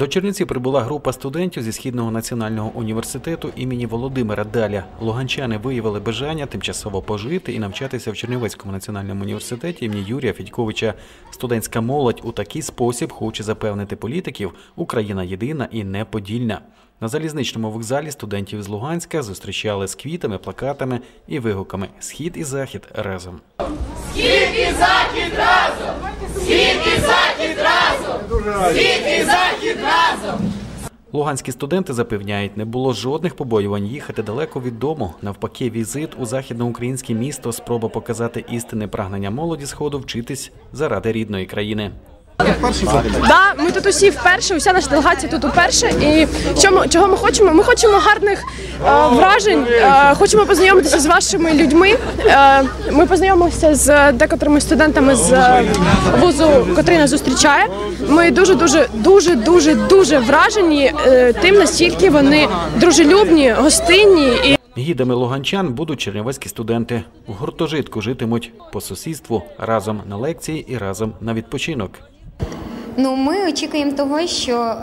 До Чернівців прибула група студентів зі Східного національного університету імені Володимира Даля. Луганчани виявили бажання тимчасово пожити і навчатися в Чернівецькому національному університеті імені Юрія Федьковича. Студентська молодь у такий спосіб хоче запевнити політиків – Україна єдина і неподільна. На залізничному вокзалі студентів з Луганська зустрічали з квітами, плакатами і вигуками «Схід і Захід разом». Схід і Захід разом! Схід і Захід разом! Схід і Захід разом! Луганські студенти запевняють, не було жодних побоювань їхати далеко від дому. Навпаки, візит у західноукраїнське місто – спроба показати істинне прагнення молоді Сходу вчитись заради рідної країни. Так, ми тут усі вперше, уся наша делегація тут уперше. І чого ми хочемо? Ми хочемо гарних вражень, хочемо познайомитися з вашими людьми. Ми познайомилися з декотрими студентами з вузу, котрий нас зустрічає. Ми дуже вражені тим, наскільки вони дружелюбні, гостинні. Гідами луганчан будуть чернівецькі студенти. У гуртожитку житимуть по сусідству, разом на лекції і разом на відпочинок. Ми очікуємо того, що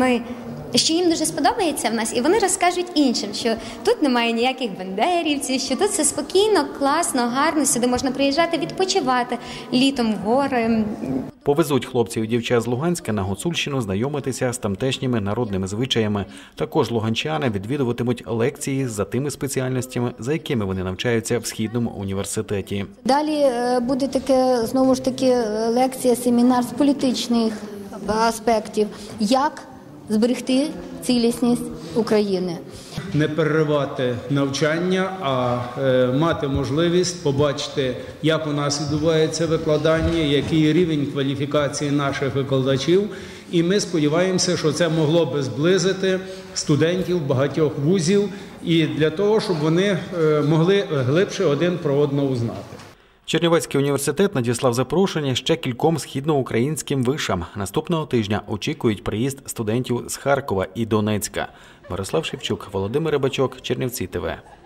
їм дуже сподобається в нас, і вони розкажуть іншим, що тут немає ніяких бандерівців, що тут все спокійно, класно, гарно, сюди можна приїжджати відпочивати літом в гори. Повезуть хлопців і дівчат з Луганська на Гуцульщину знайомитися з тамтешніми народними звичаями. Також луганчани відвідуватимуть лекції за тими спеціальностями, за якими вони навчаються в Східному університеті. Далі буде знову ж таки лекція, семінар з політичних аспектів, як зберегти цілісність України. Не переривати навчання, а мати можливість побачити, як у нас відбувається викладання, який рівень кваліфікації наших викладачів. І ми сподіваємося, що це могло би зблизити студентів багатьох вузів і для того, щоб вони могли глибше один про одного знати. Чернівецький університет надіслав запрошення ще кільком східноукраїнським вишам. Наступного тижня очікують приїзд студентів з Харкова і Донецька. Мирослав Шевчук, Володимир Рибачок, Чернівці ТВ.